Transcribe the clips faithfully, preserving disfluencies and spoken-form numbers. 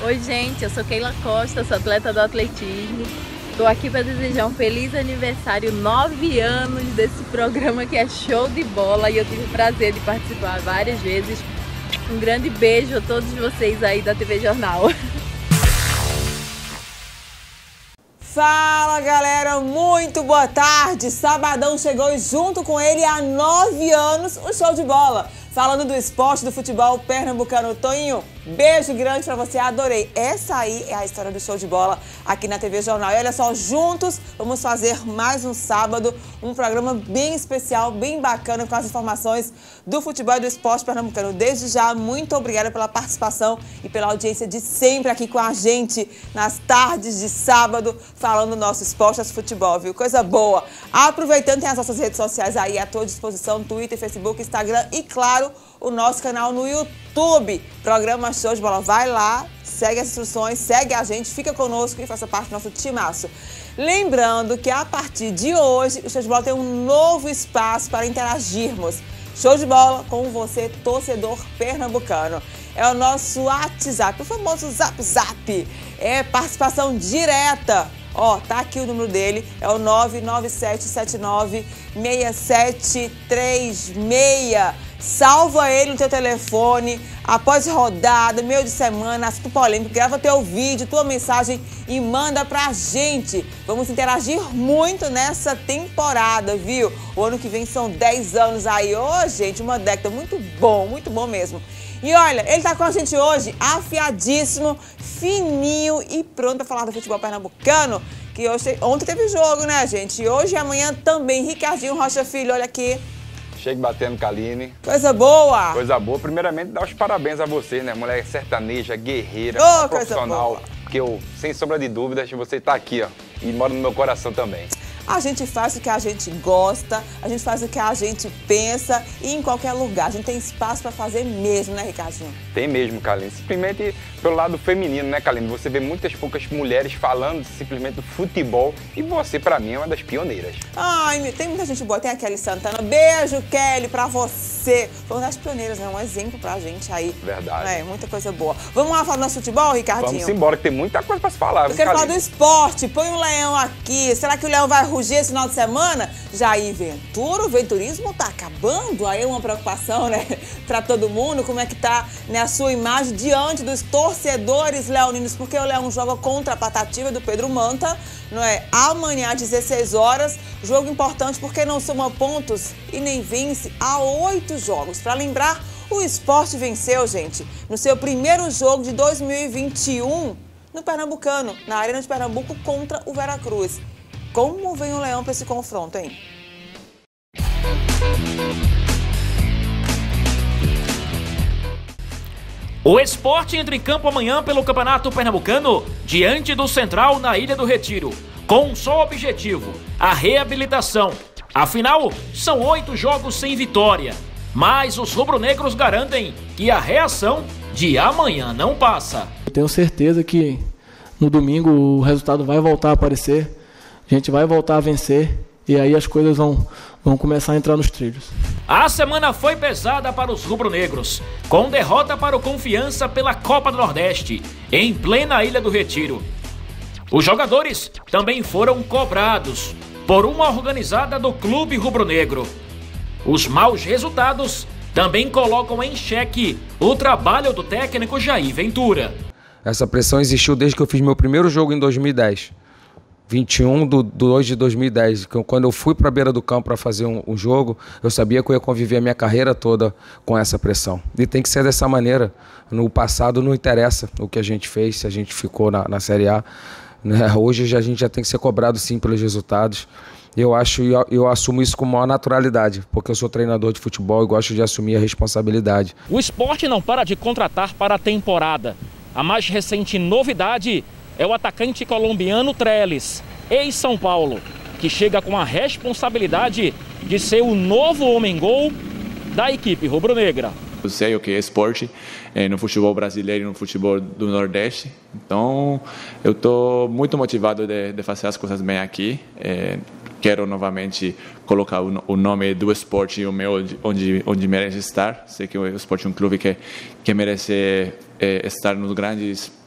Oi gente, eu sou Keila Costa, sou atleta do atletismo. Estou aqui para desejar um feliz aniversário, nove anos desse programa que é show de bola e eu tive o prazer de participar várias vezes. Um grande beijo a todos vocês aí da T V Jornal. Fala galera, muito boa tarde. Sabadão chegou e junto com ele há nove anos o show de bola. Falando do esporte, do futebol pernambucano. Toinho, beijo grande pra você, adorei. Essa aí é a história do show de bola aqui na T V Jornal. E olha só, juntos vamos fazer mais um sábado, um programa bem especial, bem bacana com as informações do futebol e do esporte pernambucano. Desde já, muito obrigada pela participação e pela audiência de sempre aqui com a gente nas tardes de sábado, falando do nosso esporte e futebol, viu? Coisa boa. Aproveitando, tem as nossas redes sociais aí à tua disposição, Twitter, Facebook, Instagram e, claro, o nosso canal no YouTube, Programa Show de Bola. Vai lá, segue as instruções, segue a gente, fica conosco e faça parte do nosso timaço. Lembrando que a partir de hoje, o Show de Bola tem um novo espaço para interagirmos. Show de bola com você, torcedor pernambucano. É o nosso WhatsApp, o famoso Zap Zap. É participação direta. Ó, tá aqui o número dele, é o nove nove sete sete nove seis sete três seis. Salva ele no teu telefone, após rodada, meio de semana, assunto polêmico, grava teu vídeo, tua mensagem e manda pra gente. Vamos interagir muito nessa temporada, viu? O ano que vem são dez anos aí. Ô, gente, uma década muito bom, muito bom mesmo. E olha, ele tá com a gente hoje, afiadíssimo, fininho e pronto pra falar do futebol pernambucano, que hoje, ontem teve jogo, né, gente? E hoje e amanhã também. Ricardinho Rocha Filho, olha aqui. Chega batendo, Kaline. Coisa boa. Coisa boa. Primeiramente, dar os parabéns a você, né? Mulher sertaneja, guerreira, oh, profissional. Porque eu, sem sombra de dúvidas, você tá aqui, ó. E mora no meu coração também. A gente faz o que a gente gosta, a gente faz o que a gente pensa e em qualquer lugar. A gente tem espaço para fazer mesmo, né, Ricardinho? Tem mesmo, Kaline. Simplesmente pelo lado feminino, né, Kaline? Você vê muitas poucas mulheres falando simplesmente do futebol e você, pra mim, é uma das pioneiras. Ai, tem muita gente boa. Tem a Kelly Santana. Beijo, Kelly, pra você. Foi uma das pioneiras, né? Um exemplo pra gente aí. Verdade. É, muita coisa boa. Vamos lá falar do nosso futebol, Ricardinho? Vamos embora, que tem muita coisa pra se falar. Eu quero falar do esporte. Põe um leão aqui. Será que o leão vai rugir esse final de semana? Jair Ventura, o venturismo tá acabando. Aí é uma preocupação, né? Pra todo mundo. Como é que tá, né, a sua imagem diante dos torcedores leoninos? Porque o Leão joga contra a Patativa do Pedro Manta, não é? Amanhã às dezesseis horas. Jogo importante porque não soma pontos e nem vence há oito jogos. Para lembrar, o Sport venceu, gente, no seu primeiro jogo de dois mil e vinte e um no Pernambucano, na Arena de Pernambuco contra o Veracruz. Como vem o Leão para esse confronto, hein? O Sport entra em campo amanhã pelo Campeonato Pernambucano, diante do Central na Ilha do Retiro, com um só objetivo, a reabilitação. Afinal, são oito jogos sem vitória, mas os rubro-negros garantem que a reação de amanhã não passa. Eu tenho certeza que no domingo o resultado vai voltar a aparecer, a gente vai voltar a vencer e aí as coisas vão, vão começar a entrar nos trilhos. A semana foi pesada para os rubro-negros, com derrota para o Confiança pela Copa do Nordeste, em plena Ilha do Retiro. Os jogadores também foram cobrados por uma organizada do clube rubro-negro. Os maus resultados também colocam em xeque o trabalho do técnico Jair Ventura. Essa pressão existiu desde que eu fiz meu primeiro jogo em dois mil e dez. vinte e um de dois de dois mil e dez, quando eu fui para a beira do campo para fazer um, um jogo, eu sabia que eu ia conviver a minha carreira toda com essa pressão. E tem que ser dessa maneira. No passado não interessa o que a gente fez, se a gente ficou na, na Série A. Né? Hoje a gente já tem que ser cobrado sim pelos resultados. Eu acho e eu, eu assumo isso com maior naturalidade, porque eu sou treinador de futebol e gosto de assumir a responsabilidade. O Sport não para de contratar para a temporada. A mais recente novidade é o atacante colombiano Trellis, ex-São Paulo, que chega com a responsabilidade de ser o novo homem-gol da equipe rubro-negra. Eu sei o que é esporte é, no futebol brasileiro e no futebol do Nordeste, então eu estou muito motivado de, de fazer as coisas bem aqui. É, quero novamente colocar o, o nome do esporte e o meu onde, onde merece estar. Sei que o esporte é um clube que, que merece é, estar nos grandes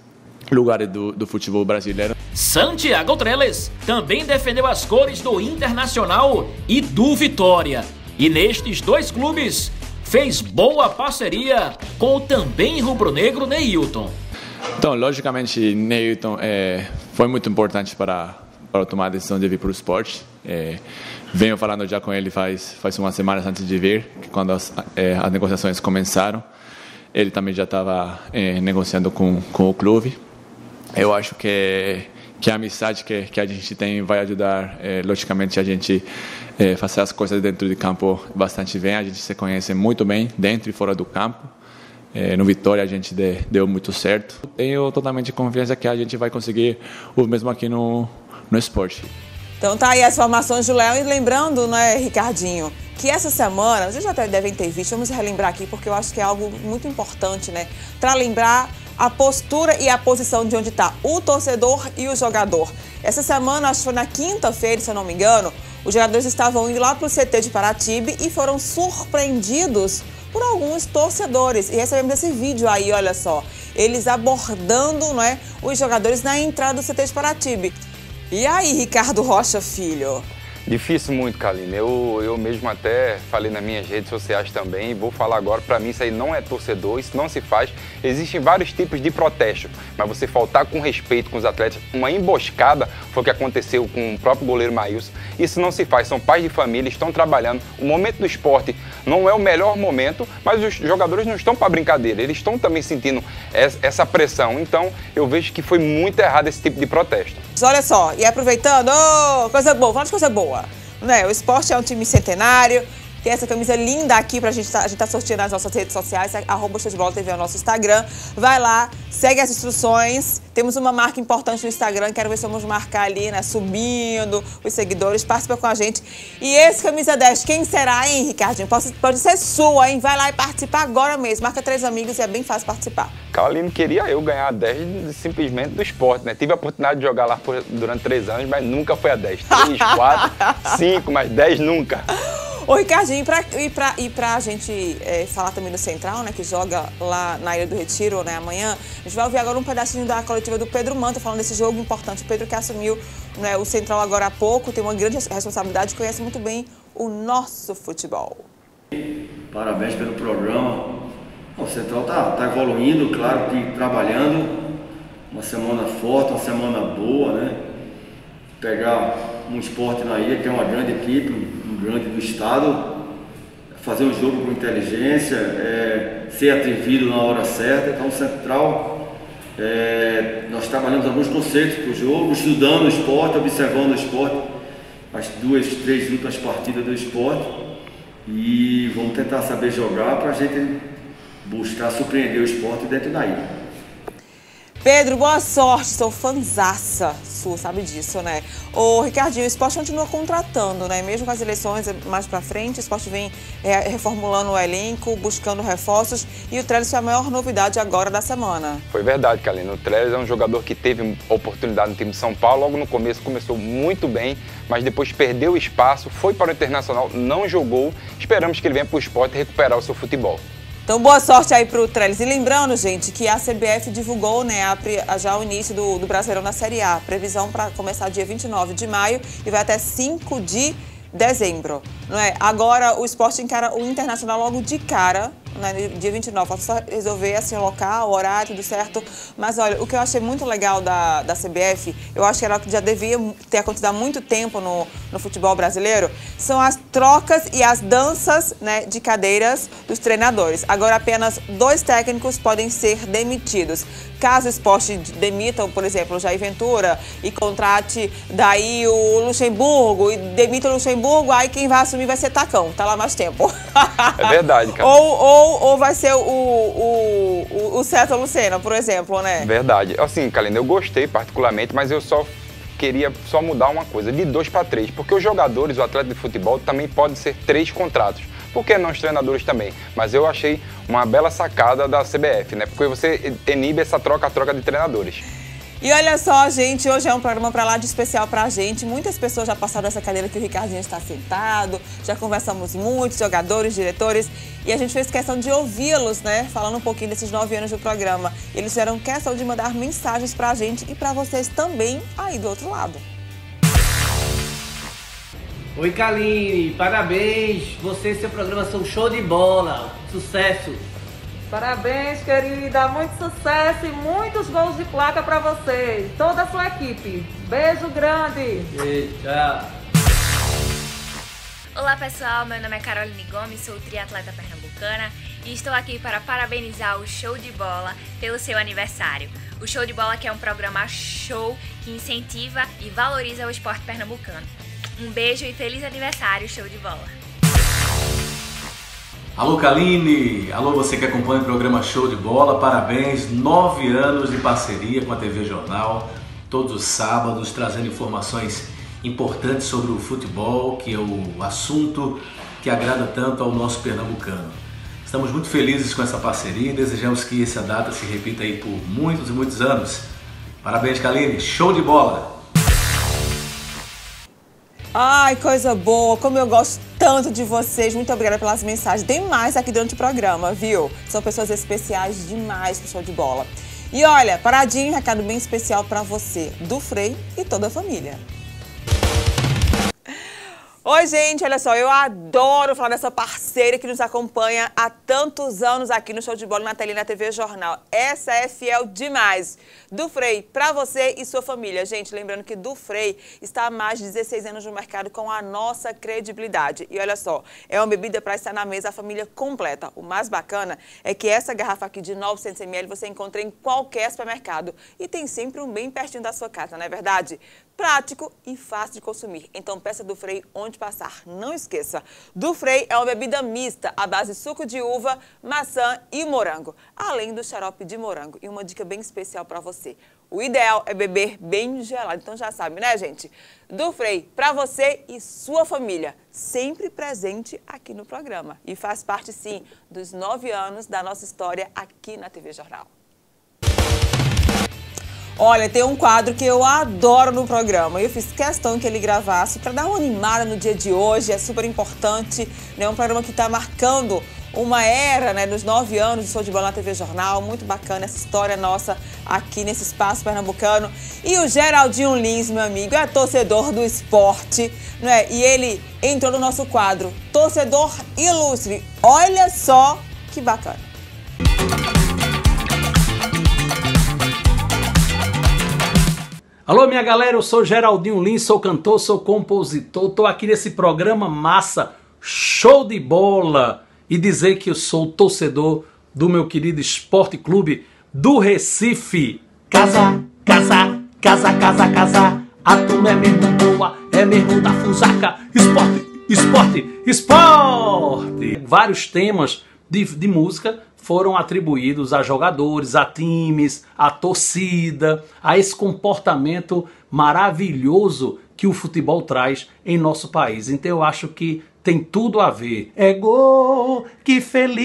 lugares do, do futebol brasileiro. Santiago Trellis também defendeu as cores do Internacional e do Vitória. E nestes dois clubes fez boa parceria com o também rubro-negro Neilton. Então, logicamente, Neilton é, foi muito importante para, para tomar a decisão de vir para o esporte. É, venho falando já com ele faz, faz umas semanas antes de vir, quando as, é, as negociações começaram. Ele também já estava é, negociando com, com o clube. Eu acho que, que a amizade que, que a gente tem vai ajudar, é, logicamente, a gente é, fazer as coisas dentro de campo bastante bem. A gente se conhece muito bem, dentro e fora do campo. É, no Vitória a gente de, deu muito certo. Tenho totalmente confiança que a gente vai conseguir o mesmo aqui no, no esporte. Então tá aí as formações do Leão. E lembrando, né, Ricardinho, que essa semana, vocês já até devem ter visto, vamos relembrar aqui, porque eu acho que é algo muito importante, né? Para lembrar a postura e a posição de onde está o torcedor e o jogador. Essa semana, acho que foi na quinta-feira, se eu não me engano, os jogadores estavam indo lá para o C T de Paratibe e foram surpreendidos por alguns torcedores. E recebemos esse vídeo aí, olha só, eles abordando, né, os jogadores na entrada do C T de Paratibe. E aí, Ricardo Rocha Filho? Difícil muito, Kaline. Eu, eu mesmo até falei nas minhas redes sociais também, vou falar agora, para mim isso aí não é torcedor, isso não se faz. Existem vários tipos de protesto, mas você faltar com respeito com os atletas, uma emboscada foi o que aconteceu com o próprio goleiro Maílson. Isso não se faz, são pais de família, estão trabalhando. O momento do esporte não é o melhor momento, mas os jogadores não estão para brincadeira, eles estão também sentindo essa pressão. Então eu vejo que foi muito errado esse tipo de protesto. Olha só, e aproveitando, oh, coisa boa, vamos de coisa boa. Né? O esporte é um time centenário, tem essa camisa linda aqui pra gente, tá, a gente tá sorteando nas nossas redes sociais, arroba Show de Bola T V é o nosso Instagram. Vai lá, segue as instruções. Temos uma marca importante no Instagram, quero ver se vamos marcar ali, né? Subindo os seguidores, participa com a gente. E esse camisa dez, quem será, hein, Ricardinho? Pode, pode ser sua, hein? Vai lá e participa agora mesmo. Marca três amigos e é bem fácil participar. Kaline, queria eu ganhar a dez simplesmente do esporte, né? Tive a oportunidade de jogar lá por, durante três anos, mas nunca foi a dez. três, quatro, cinco, mas dez nunca. Ô, Ricardinho, e pra, e pra, e pra gente é, falar também do Central, né, que joga lá na Ilha do Retiro, né, amanhã, a gente vai ouvir agora um pedacinho da coletiva do Pedro Manta, falando desse jogo importante. O Pedro que assumiu, né, o Central agora há pouco, tem uma grande responsabilidade, conhece muito bem o nosso futebol. Parabéns pelo programa. O Central tá, tá evoluindo, claro que trabalhando, uma semana forte, uma semana boa, né, pegar um esporte na ilha, que é uma grande equipe, um grande do estado, fazer um jogo com inteligência, é, ser atrevido na hora certa. Então, o Central, é, nós trabalhamos alguns conceitos para o jogo, estudando o esporte, observando o esporte, as duas, três últimas partidas do esporte, e vamos tentar saber jogar para a gente buscar surpreender o esporte dentro da ilha. Pedro, boa sorte, sou fanzaça sua, sabe disso, né? Ô, Ricardinho, o esporte continua contratando, né? Mesmo com as eleições mais pra frente, o esporte vem é, reformulando o elenco, buscando reforços, e o Trellis foi a maior novidade agora da semana. Foi verdade, Kaline. O Trellis é um jogador que teve oportunidade no time de São Paulo, logo no começo começou muito bem, mas depois perdeu o espaço, foi para o Internacional, não jogou. Esperamos que ele venha para o esporte recuperar o seu futebol. Então, boa sorte aí pro Trellis. E lembrando, gente, que a C B F divulgou, né, a, já o início do, do Brasileirão na Série A. Previsão para começar dia vinte e nove de maio e vai até cinco de dezembro. Não é? Agora, o esporte encara o Internacional logo de cara, né, dia vinte e nove. Falta só resolver assim, o local, o horário, tudo certo. Mas, olha, o que eu achei muito legal da, da C B F, eu acho que era o que já devia ter acontecido há muito tempo no, no futebol brasileiro, são as trocas e as danças, né, de cadeiras dos treinadores. Agora, apenas dois técnicos podem ser demitidos. Caso o esporte demita, por exemplo, o Jair Ventura e contrate daí o Luxemburgo e demita o Luxemburgo, aí quem vai assumir vai ser Tacão, tá lá mais tempo. É verdade, cara. Ou, ou, ou vai ser o, o, o, o César Lucena, por exemplo, né? Verdade. Assim, Kaline, eu gostei particularmente, mas eu só queria só mudar uma coisa, de dois para três, porque os jogadores, o atleta de futebol, também podem ser três contratos. Por que não os treinadores também? Mas eu achei uma bela sacada da C B F, né? Porque você inibe essa troca, a troca de treinadores. E olha só, gente, hoje é um programa pra lá de especial pra gente. Muitas pessoas já passaram essa cadeira que o Ricardinho está sentado, já conversamos muito, jogadores, diretores, e a gente fez questão de ouvi-los, né, falando um pouquinho desses nove anos do programa. Eles fizeram questão de mandar mensagens pra gente e pra vocês também aí do outro lado. Oi, Kaline, parabéns, você e seu programa são show de bola, sucesso. Parabéns, querida, muito sucesso e muitos gols de placa pra você e toda a sua equipe. Beijo grande. Beijo, tchau. Olá pessoal, meu nome é Caroline Gomes, sou triatleta pernambucana e estou aqui para parabenizar o Show de Bola pelo seu aniversário. O Show de Bola que é um programa show que incentiva e valoriza o esporte pernambucano. Um beijo e feliz aniversário, Show de Bola! Alô Kaline, alô você que acompanha o programa Show de Bola, parabéns, nove anos de parceria com a T V Jornal, todos os sábados trazendo informações importantes sobre o futebol, que é o assunto que agrada tanto ao nosso pernambucano. Estamos muito felizes com essa parceria e desejamos que essa data se repita aí por muitos e muitos anos. Parabéns Kaline, show de bola! Ai, coisa boa, como eu gosto tanto de vocês, muito obrigada pelas mensagens. Tem mais aqui durante o programa, viu? São pessoas especiais demais pro Show de Bola. E olha, paradinho, um recado bem especial pra você, do Frei e toda a família. Oi, gente, olha só, eu adoro falar dessa parceira que nos acompanha há tantos anos aqui no Show de Bola, na telinha da T V Jornal. Essa é fiel demais. Do Frei, pra você e sua família. Gente, lembrando que do Frei está há mais de dezesseis anos no mercado com a nossa credibilidade. E olha só, é uma bebida para estar na mesa a família completa. O mais bacana é que essa garrafa aqui de novecentos mililitros você encontra em qualquer supermercado. E tem sempre um bem pertinho da sua casa, não é verdade? Prático e fácil de consumir. Então peça do Frei onde passar. Não esqueça, do Frei é uma bebida mista à base de suco de uva, maçã e morango, além do xarope de morango. E uma dica bem especial para você. O ideal é beber bem gelado. Então já sabe, né, gente? Do Frei, para você e sua família. Sempre presente aqui no programa. E faz parte, sim, dos nove anos da nossa história aqui na T V Jornal. Olha, tem um quadro que eu adoro no programa. Eu fiz questão que ele gravasse para dar uma animada no dia de hoje. É super importante, né? Um programa que está marcando uma era, né, dos nove anos de Show de Bola na T V Jornal. Muito bacana essa história nossa aqui nesse espaço pernambucano. E o Geraldinho Lins, meu amigo, é torcedor do esporte, né? E ele entrou no nosso quadro Torcedor Ilustre. Olha só que bacana. Alô, minha galera, eu sou Geraldinho Lins, sou cantor, sou compositor, tô aqui nesse programa massa, Show de Bola, e dizer que eu sou torcedor do meu querido Esporte Clube do Recife. Casa, casa, casa, casa, casa, a turma é mesmo boa, é mesmo da fusaca, esporte, esporte, esporte. Vários temas de, de música foram atribuídos a jogadores, a times, a torcida, a esse comportamento maravilhoso que o futebol traz em nosso país. Então eu acho que tem tudo a ver. É gol, que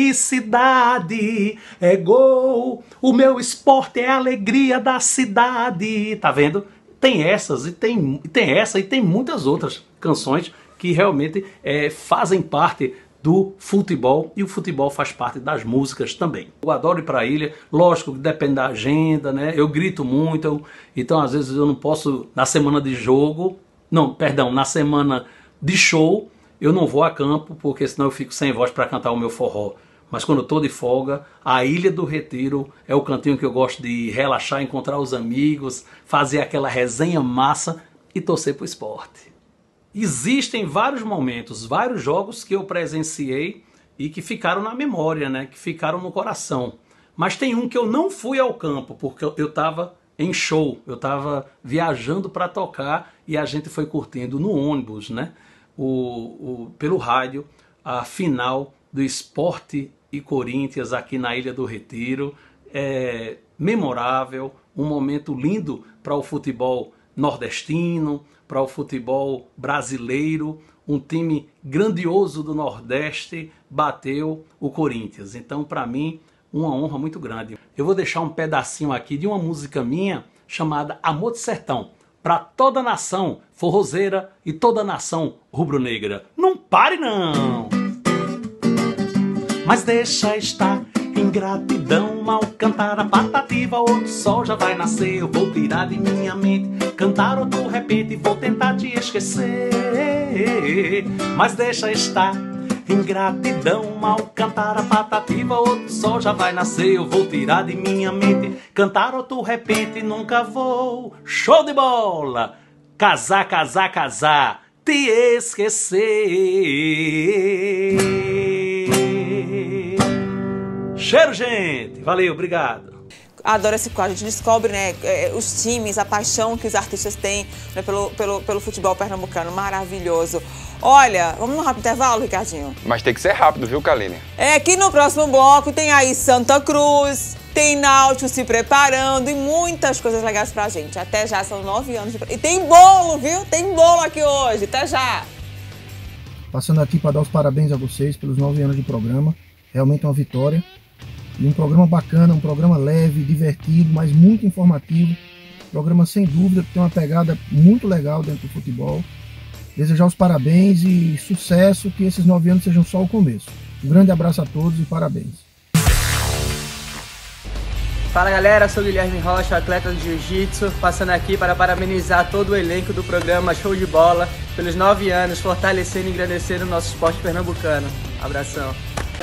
felicidade, é gol, o meu esporte é a alegria da cidade. Tá vendo? Tem essas e tem, tem essa e tem muitas outras canções que realmente é, fazem parte do futebol, e o futebol faz parte das músicas também. Eu adoro ir para a ilha, lógico que depende da agenda, né? Eu grito muito, eu, então às vezes eu não posso, na semana de jogo, não, perdão, na semana de show, eu não vou a campo, porque senão eu fico sem voz para cantar o meu forró. Mas quando eu estou de folga, a Ilha do Retiro é o cantinho que eu gosto de relaxar, encontrar os amigos, fazer aquela resenha massa e torcer para o esporte. Existem vários momentos, vários jogos que eu presenciei e que ficaram na memória, né? Que ficaram no coração. Mas tem um que eu não fui ao campo, porque eu estava em show, eu estava viajando para tocar e a gente foi curtindo no ônibus, né? O, o, pelo rádio, a final do Sport e Corinthians aqui na Ilha do Retiro. É memorável, um momento lindo para o futebol nordestino, para o futebol brasileiro. Um time grandioso do Nordeste bateu o Corinthians. Então, para mim, uma honra muito grande. Eu vou deixar um pedacinho aqui de uma música minha chamada Amor de Sertão, para toda a nação forrozeira e toda a nação rubro-negra. Não pare não! Mas deixa estar, ingratidão, mal cantar a patativa, outro sol já vai nascer, eu vou tirar de minha mente, cantar outro repente, vou tentar te esquecer. Mas deixa estar, ingratidão, mal cantar a patativa, outro sol já vai nascer, eu vou tirar de minha mente, cantar outro repente, nunca vou, show de bola, casar, casar, casar, te esquecer. Cheiro, gente! Valeu, obrigado. Adoro esse quadro, a gente descobre, né, os times, a paixão que os artistas têm, né, pelo, pelo, pelo futebol pernambucano, maravilhoso. Olha, vamos num rápido intervalo, Ricardinho? Mas tem que ser rápido, viu, Kaline? É, que no próximo bloco tem aí Santa Cruz, tem Náutico se preparando e muitas coisas legais pra gente. Até já, são nove anos de... E tem bolo, viu? Tem bolo aqui hoje, até já! Passando aqui para dar os parabéns a vocês pelos nove anos de programa, realmente uma vitória. E um programa bacana, um programa leve, divertido, mas muito informativo. Programa sem dúvida que tem uma pegada muito legal dentro do futebol. Desejar os parabéns e sucesso, que esses nove anos sejam só o começo. Um grande abraço a todos e parabéns. Fala galera, sou Guilherme Rocha, atleta de Jiu-Jitsu, passando aqui para parabenizar todo o elenco do programa Show de Bola pelos nove anos, fortalecendo e engrandecendo o nosso esporte pernambucano. Abração.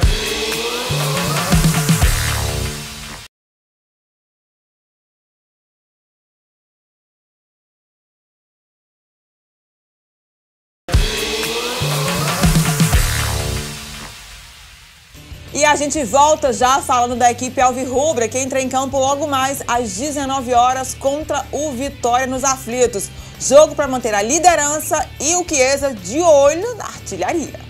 E a gente volta já falando da equipe alvirrubra, que entra em campo logo mais às dezenove horas contra o Vitória nos Aflitos. Jogo para manter a liderança e o Chiesa de olho na artilharia.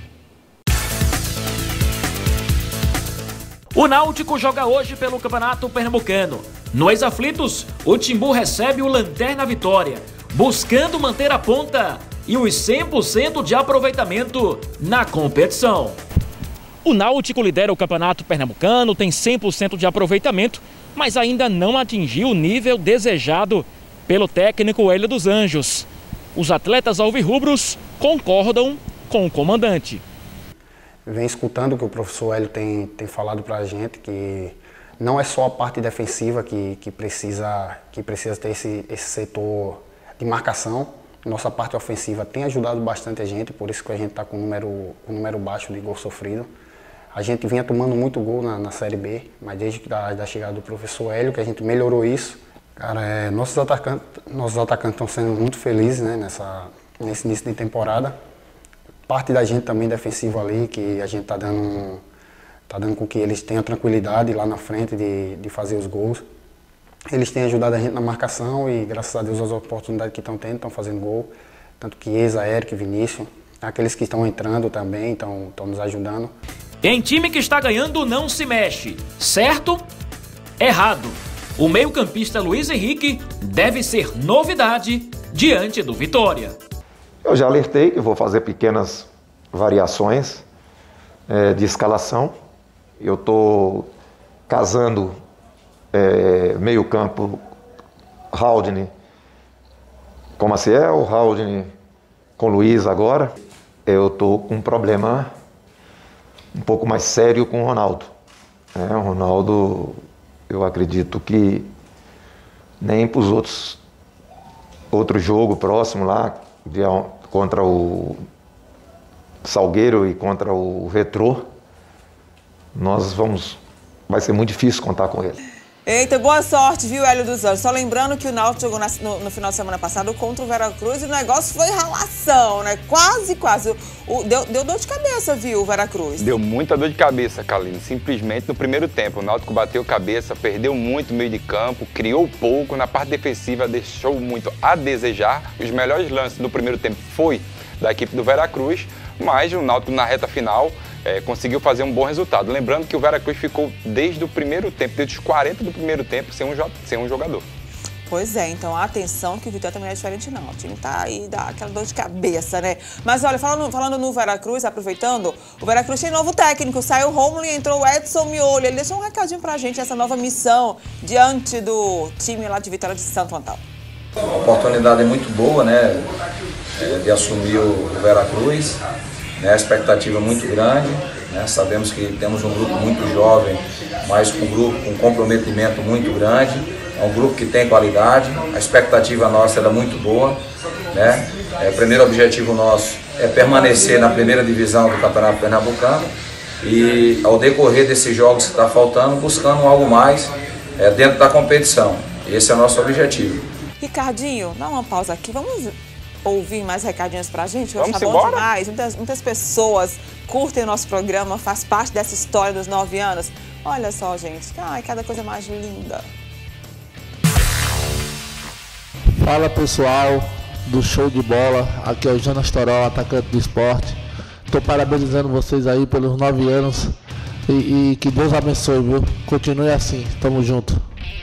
O Náutico joga hoje pelo Campeonato Pernambucano. No Ex-Aflitos, o Timbu recebe o Lanterna Vitória, buscando manter a ponta e os cem por cento de aproveitamento na competição. O Náutico lidera o Campeonato Pernambucano, tem cem por cento de aproveitamento, mas ainda não atingiu o nível desejado pelo técnico Hélio dos Anjos. Os atletas alvirrubros concordam com o comandante. Vem escutando o que o professor Hélio tem, tem falado para a gente, que não é só a parte defensiva que, que, precisa, que precisa ter esse, esse setor de marcação. Nossa parte ofensiva tem ajudado bastante a gente, por isso que a gente está com um número, um número baixo de gol sofrido. A gente vinha tomando muito gol na, na Série B, mas desde que da, da chegada do professor Hélio, que a gente melhorou isso. Cara, é, nossos atacantes nossos atacantes estão sendo muito felizes, né, nessa, nesse início de temporada. Parte da gente também defensiva ali, que a gente está dando, tá dando com que eles tenham tranquilidade lá na frente de, de fazer os gols. Eles têm ajudado a gente na marcação e, graças a Deus, as oportunidades que estão tendo, estão fazendo gol. Tanto que Chiesa, Eric, Vinícius, aqueles que estão entrando também, estão nos ajudando. Em time que está ganhando não se mexe, certo? Errado. O meio-campista Luiz Henrique deve ser novidade diante do Vitória. Eu já alertei que vou fazer pequenas variações é, de escalação. Eu estou casando é, meio-campo Haldane com Maciel, Haldane com Luiz agora. Eu estou com um problema um pouco mais sério com o Ronaldo. É, o Ronaldo, eu acredito que nem para os outros outro jogo próximo lá, contra o Salgueiro e contra o Retrô, nós vamos, vai ser muito difícil contar com ele. Eita, boa sorte, viu, Hélio dos Anjos? Só lembrando que o Náutico jogou na, no, no final de semana passado contra o Veracruz e o negócio foi ralação, né? Quase, quase. O, deu, deu dor de cabeça, viu, o Veracruz? Deu muita dor de cabeça, Kaline. Simplesmente no primeiro tempo. O Náutico bateu cabeça, perdeu muito no meio de campo, criou pouco. Na parte defensiva deixou muito a desejar. Os melhores lances do primeiro tempo foi da equipe do Veracruz, mas o Náutico na reta final É, conseguiu fazer um bom resultado. Lembrando que o Veracruz ficou desde o primeiro tempo, desde os quarenta do primeiro tempo, sem um, sem um jogador. Pois é, então atenção que o Vitória também não é diferente não. O time tá aí, dá aquela dor de cabeça, né? Mas olha, falando, falando no Veracruz, aproveitando, o Veracruz tem novo técnico, saiu o Rômulo e entrou o Edson Miolho. Ele deixou um recadinho pra gente, essa nova missão diante do time lá de Vitória de Santo Antão. A oportunidade é muito boa, né, de assumir o Veracruz, né, a expectativa é muito grande, né, sabemos que temos um grupo muito jovem, mas um grupo com comprometimento muito grande. É um grupo que tem qualidade, a expectativa nossa era muito boa, né? É, o primeiro objetivo nosso é permanecer na primeira divisão do Campeonato Pernambucano e ao decorrer desses jogos que está faltando, buscando algo mais é, dentro da competição. Esse é o nosso objetivo. Ricardinho, dá uma pausa aqui, vamos ouvir mais recadinhos pra gente? Vamos tá bom embora? demais, muitas, muitas pessoas curtem o nosso programa, faz parte dessa história dos nove anos. Olha só, gente, ai, cada coisa mais linda. Fala pessoal do Show de Bola, aqui é o Jonas Toró, atacante do esporte. Estou parabenizando vocês aí pelos nove anos e, e que Deus abençoe, viu? Continue assim, tamo junto.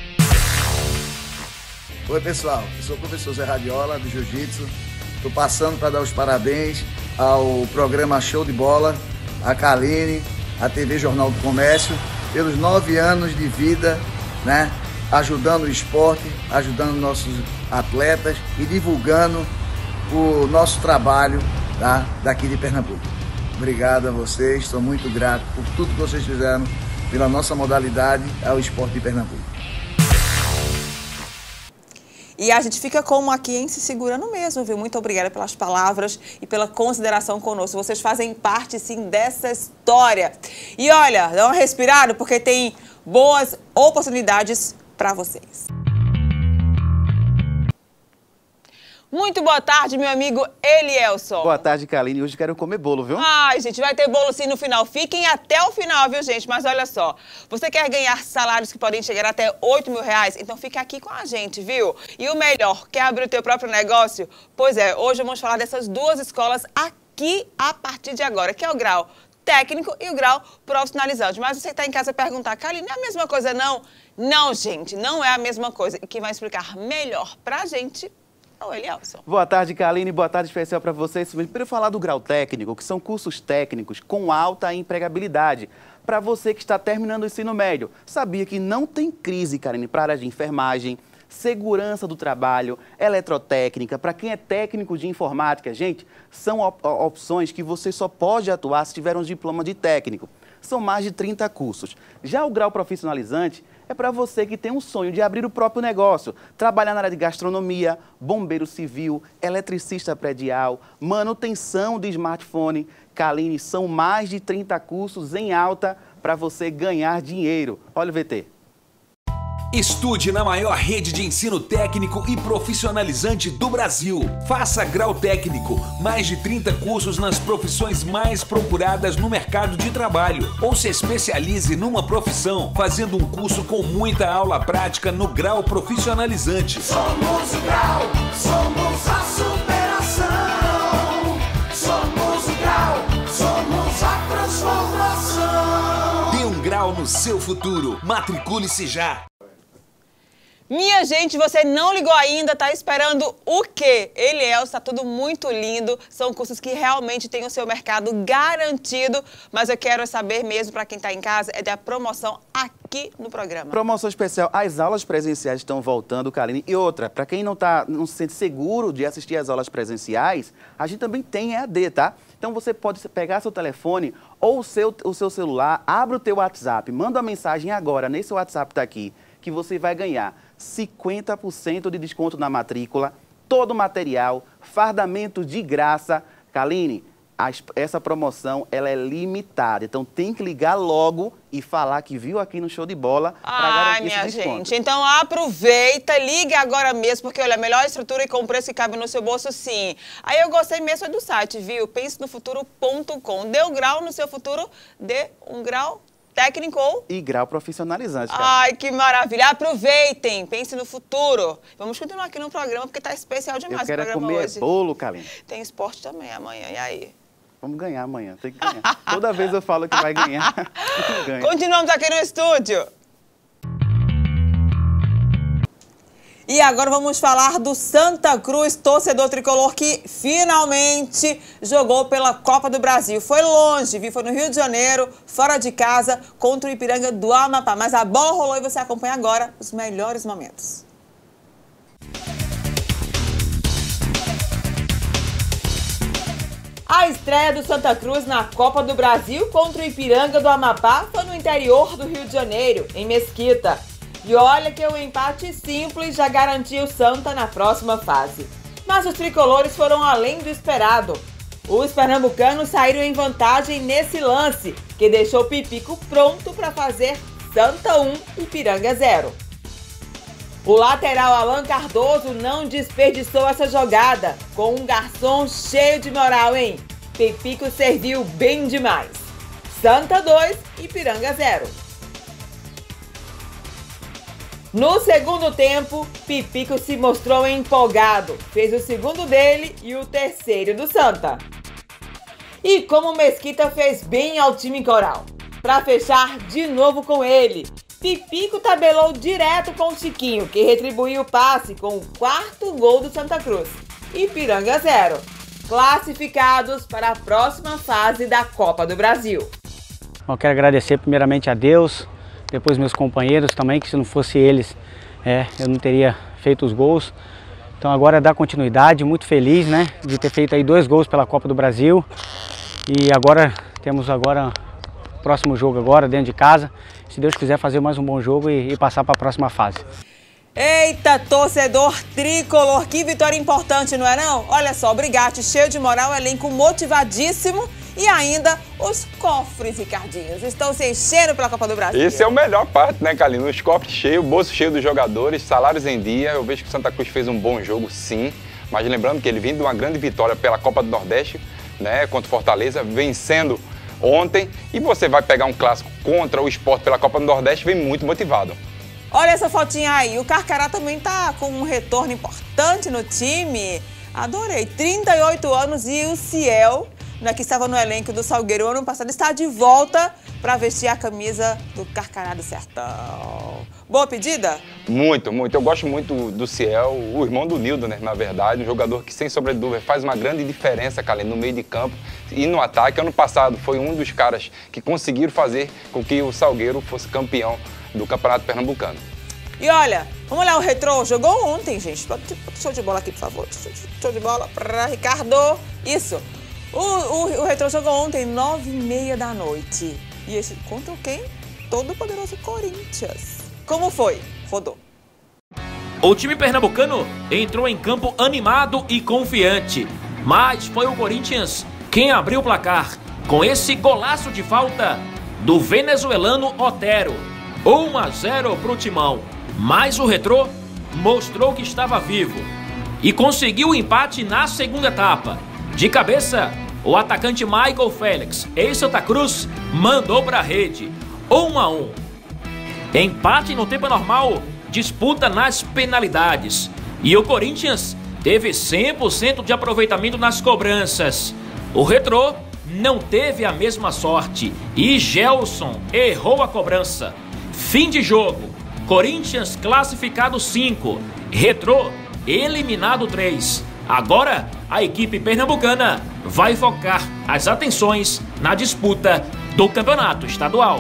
Oi pessoal, eu sou o professor Zé Radiola do Jiu-Jitsu. Estou passando para dar os parabéns ao programa Show de Bola, a Kaline, a T V Jornal do Comércio, pelos nove anos de vida, né? Ajudando o esporte, ajudando nossos atletas e divulgando o nosso trabalho, tá, daqui de Pernambuco. Obrigado a vocês, estou muito grato por tudo que vocês fizeram pela nossa modalidade ao esporte de Pernambuco. E a gente fica como aqui, hein, se segurando mesmo, viu? Muito obrigada pelas palavras e pela consideração conosco. Vocês fazem parte, sim, dessa história. E olha, dá uma respirada, porque tem boas oportunidades para vocês. Muito boa tarde, meu amigo Elielson. Boa tarde, Kaline. Hoje quero comer bolo, viu? Ai, gente, vai ter bolo sim no final. Fiquem até o final, viu, gente? Mas olha só, você quer ganhar salários que podem chegar até oito mil reais? Então fica aqui com a gente, viu? E o melhor, quer abrir o teu próprio negócio? Pois é, hoje vamos falar dessas duas escolas aqui a partir de agora, que é o grau técnico e o grau profissionalizante. Mas você que está em casa perguntar, Kaline, não é a mesma coisa não? Não, gente, não é a mesma coisa. E quem vai explicar melhor pra gente é o Elielson. Boa tarde, Kaline. Boa tarde especial para vocês. Primeiro falar do grau técnico, que são cursos técnicos com alta empregabilidade. Para você que está terminando o ensino médio, sabia que não tem crise, Kaline, para a área de enfermagem, segurança do trabalho, eletrotécnica, para quem é técnico de informática. Gente, são op opções que você só pode atuar se tiver um diploma de técnico. São mais de trinta cursos. Já o grau profissionalizante é para você que tem um sonho de abrir o próprio negócio, trabalhar na área de gastronomia, bombeiro civil, eletricista predial, manutenção de smartphone. Kaline, são mais de trinta cursos em alta para você ganhar dinheiro. Olha o V T. Estude na maior rede de ensino técnico e profissionalizante do Brasil. Faça grau técnico, mais de trinta cursos nas profissões mais procuradas no mercado de trabalho. Ou se especialize numa profissão, fazendo um curso com muita aula prática no grau profissionalizante. Somos o grau, somos a superação. Somos o grau, somos a transformação. Dê um grau no seu futuro. Matricule-se já. Minha gente, você não ligou ainda, tá esperando o quê? Elielson, tá tudo muito lindo, são cursos que realmente têm o seu mercado garantido, mas eu quero saber mesmo, para quem tá em casa, é da promoção aqui no programa. Promoção especial, as aulas presenciais estão voltando, Kaline. E outra, para quem não, tá, não se sente seguro de assistir às aulas presenciais, a gente também tem E A D, tá? Então você pode pegar seu telefone ou o seu, o seu celular, abre o teu WhatsApp, manda uma mensagem agora, nesse WhatsApp tá aqui, que você vai ganhar cinquenta por cento de desconto na matrícula, todo o material, fardamento de graça. Kaline, a, essa promoção ela é limitada, então tem que ligar logo e falar que viu aqui no Show de Bola para garantir minha esse desconto. gente, então aproveita, liga agora mesmo, porque olha, a melhor estrutura e com preço que cabe no seu bolso, sim. Aí eu gostei mesmo do site, viu? pense no futuro ponto com. Dê um grau no seu futuro, dê um grau técnico ou... E grau profissionalizante, cara. Ai, que maravilha. Aproveitem, pense no futuro. Vamos continuar aqui no programa, porque tá especial demais Eu quero o programa comer hoje. bolo, Kaline. Tem esporte também amanhã, e aí? Vamos ganhar amanhã, tem que ganhar. Toda vez eu falo que vai ganhar, ganha. Continuamos aqui no estúdio. E agora vamos falar do Santa Cruz, torcedor tricolor que finalmente jogou pela Copa do Brasil. Foi longe, viu? Foi no Rio de Janeiro, fora de casa, contra o Ipiranga do Amapá. Mas a bola rolou e você acompanha agora os melhores momentos. A estreia do Santa Cruz na Copa do Brasil contra o Ipiranga do Amapá foi no interior do Rio de Janeiro, em Mesquita. E olha que o empate simples já garantiu o Santa na próxima fase. Mas os tricolores foram além do esperado. Os pernambucanos saíram em vantagem nesse lance, que deixou Pipico pronto para fazer Santa um, Ipiranga zero. O lateral Alan Cardoso não desperdiçou essa jogada, com um garçom cheio de moral, hein? Pipico serviu bem demais. Santa dois, Ipiranga zero. No segundo tempo, Pipico se mostrou empolgado, fez o segundo dele e o terceiro do Santa. E como Mesquita fez bem ao time coral, para fechar de novo com ele, Pipico tabelou direto com o Chiquinho, que retribuiu o passe com o quarto gol do Santa Cruz. Ipiranga zero. Classificados para a próxima fase da Copa do Brasil. Eu quero agradecer primeiramente a Deus, depois meus companheiros também, que se não fosse eles, é, eu não teria feito os gols. Então agora dá continuidade, muito feliz, né, de ter feito aí dois gols pela Copa do Brasil. E agora temos agora o próximo jogo agora dentro de casa. Se Deus quiser fazer mais um bom jogo e, e passar para a próxima fase. Eita, torcedor tricolor, que vitória importante, não é não? Olha só, o Brigatti cheio de moral, elenco motivadíssimo e ainda os cofres, Ricardinhos, estão se enchendo pela Copa do Brasil. Esse é o melhor parte, né, Kalina? Os cofres cheios, o bolso cheio dos jogadores, salários em dia. Eu vejo que o Santa Cruz fez um bom jogo, sim, mas lembrando que ele vem de uma grande vitória pela Copa do Nordeste, né, contra o Fortaleza, vencendo ontem, e você vai pegar um clássico contra o Sport pela Copa do Nordeste, vem muito motivado. Olha essa fotinha aí, o Carcará também tá com um retorno importante no time. Adorei, trinta e oito anos e o Ciel, né, que estava no elenco do Salgueiro ano passado, está de volta para vestir a camisa do Carcará do Sertão. Boa pedida? Muito, muito. Eu gosto muito do Ciel, o irmão do Nildo, né, na verdade, um jogador que, sem sombra de dúvida, faz uma grande diferença, Kalina, no meio de campo e no ataque. Ano passado foi um dos caras que conseguiram fazer com que o Salgueiro fosse campeão do Campeonato Pernambucano. E olha, vamos olhar o Retrô, jogou ontem, gente. Show de bola aqui, por favor. Show de bola para Ricardo. Isso. O, o, o Retrô jogou ontem, nove e meia da noite. E esse contra quem? Todo o poderoso Corinthians. Como foi? Rodou. O time pernambucano entrou em campo animado e confiante. Mas foi o Corinthians quem abriu o placar com esse golaço de falta do venezuelano Otero. um a zero para o Timão. Mas o Retrô mostrou que estava vivo e conseguiu o empate na segunda etapa. De cabeça, o atacante Michael Félix, ex-Santa Cruz, mandou para a rede. um a um. Empate no tempo normal, disputa nas penalidades. E o Corinthians teve cem por cento de aproveitamento nas cobranças. O Retrô não teve a mesma sorte e Gelson errou a cobrança. Fim de jogo, Corinthians classificado cinco, Retrô eliminado três. Agora a equipe pernambucana vai focar as atenções na disputa do campeonato estadual.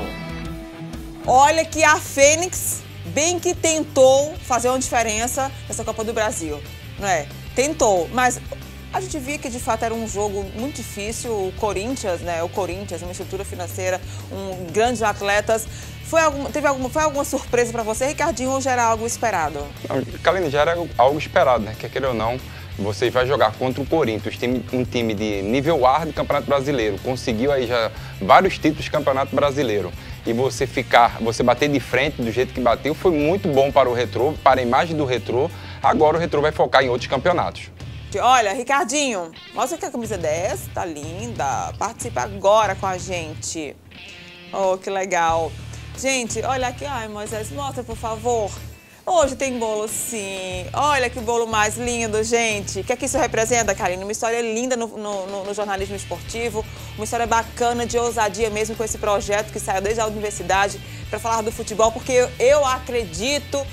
Olha que a Fênix bem que tentou fazer uma diferença nessa Copa do Brasil, não é? Tentou, mas a gente via que de fato era um jogo muito difícil. O Corinthians, né? O Corinthians, uma estrutura financeira, um grandes atletas. Foi alguma, teve alguma, foi alguma surpresa para você, Ricardinho, ou já era algo esperado? Kalina, já era algo esperado, né? Quer queira ou não, você vai jogar contra o Corinthians, um time de nível A do Campeonato Brasileiro. Conseguiu aí já vários títulos de Campeonato Brasileiro. E você ficar, você bater de frente do jeito que bateu, foi muito bom para o Retrô, para a imagem do Retrô. Agora o Retrô vai focar em outros campeonatos. Olha, Ricardinho, mostra que a camisa dessa, tá linda. Participa agora com a gente. Oh, que legal. Gente, olha aqui, ai, Moisés, mostra, por favor. Hoje tem bolo, sim. Olha que bolo mais lindo, gente. O que é que isso representa, Karine? Uma história linda no, no, no jornalismo esportivo, uma história bacana, de ousadia mesmo, com esse projeto que saiu desde a universidade para falar do futebol, porque eu, eu acredito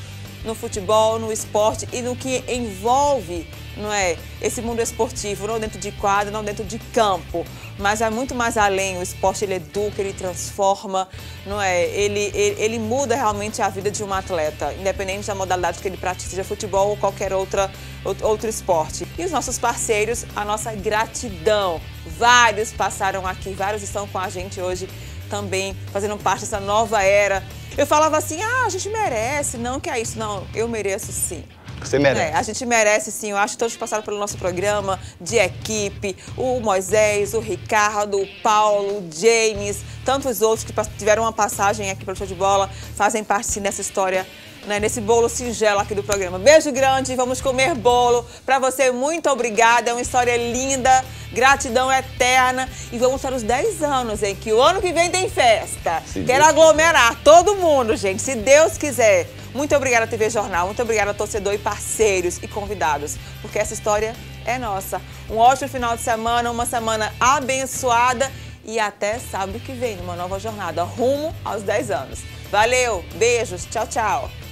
no futebol, no esporte e no que envolve, não é, esse mundo esportivo, não dentro de quadra, não dentro de campo, mas é muito mais além. O esporte, ele educa, ele transforma, não é, ele, ele, ele muda realmente a vida de um atleta, independente da modalidade que ele pratica, seja futebol ou qualquer outra, outro esporte. E os nossos parceiros, a nossa gratidão. Vários passaram aqui, vários estão com a gente hoje também, fazendo parte dessa nova era. Eu falava assim, ah, a gente merece, não que é isso, não, eu mereço sim. Você merece. É, a gente merece sim, eu acho que todos que passaram pelo nosso programa de equipe, o Moisés, o Ricardo, o Paulo, o James, tantos outros que tiveram uma passagem aqui pelo Show de Bola, fazem parte sim dessa história, né, nesse bolo singelo aqui do programa. Beijo grande, vamos comer bolo. Pra você, muito obrigada, é uma história linda, gratidão eterna. E vamos para os dez anos, hein, que o ano que vem tem festa. Se Quero Deus aglomerar quiser. Todo mundo, gente, se Deus quiser. Muito obrigada, T V Jornal, muito obrigada, torcedor e parceiros e convidados, porque essa história é nossa. Um ótimo final de semana, uma semana abençoada e até sábado que vem, numa nova jornada rumo aos dez anos. Valeu, beijos, tchau, tchau.